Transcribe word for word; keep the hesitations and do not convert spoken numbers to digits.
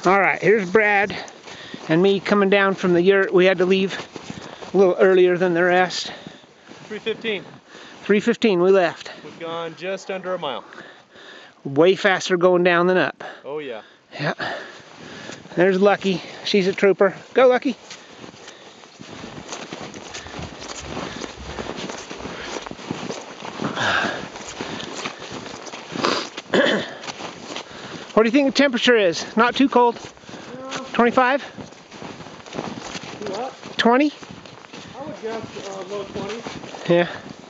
Alright, here's Brad and me coming down from the yurt. We had to leave a little earlier than the rest. three fifteen. three fifteen we left. We've gone just under a mile. Way faster going down than up. Oh yeah. Yeah. There's Lucky. She's a trooper. Go Lucky. What do you think the temperature is? Not too cold? twenty-five? What? twenty? I would guess uh, low twenties. Yeah.